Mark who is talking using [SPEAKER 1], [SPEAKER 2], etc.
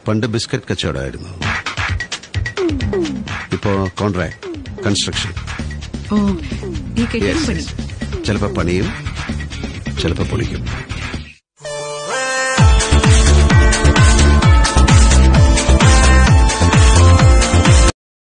[SPEAKER 1] പണ്ട് ബിസ്ക്കറ്റ് കച്ചവടമായിരുന്നു. ഇപ്പോ contract construction.
[SPEAKER 2] ചിലപ്പോ പണിയും ചിലപ്പോ പൊളിക്കും.